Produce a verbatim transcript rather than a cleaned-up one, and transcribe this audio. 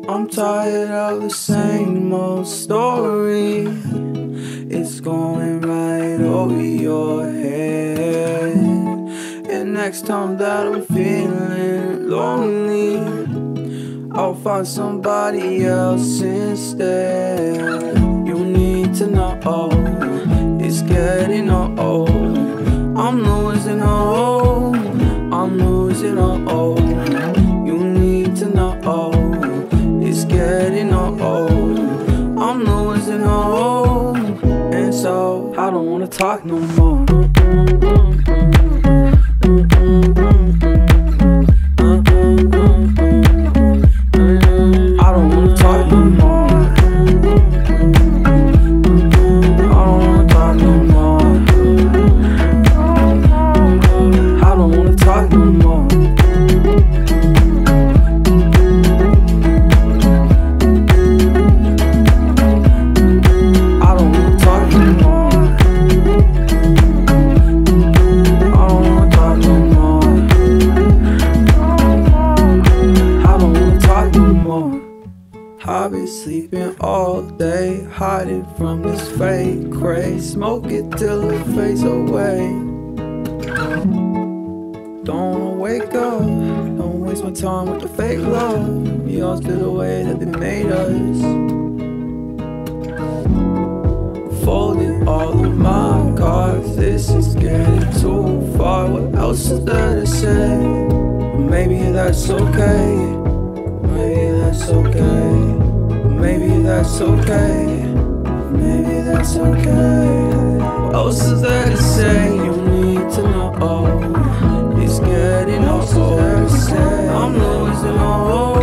I'm tired of the same old story. It's going right over your head. And next time that I'm feeling lonely, I'll find somebody else instead. You need to know it's getting old. I'm losing hope, I'm losing hope. You need to know it's getting old. I'm losing hope, and so I don't wanna talk no more. I don't wanna talk no more. I don't wanna talk no more. I don't wanna talk no more. I've been sleeping all day, hiding from this fake craze. Smoke it till it fades away. Don't wanna wake up, don't waste my time with the fake love. Yours to the way that they made us. Folded all of my cards, this is getting too far. What else is there to say? Maybe that's okay, maybe that's okay. Maybe that's okay, maybe that's okay. What else is there to say? You need to know it's getting old. I'm losing all hope.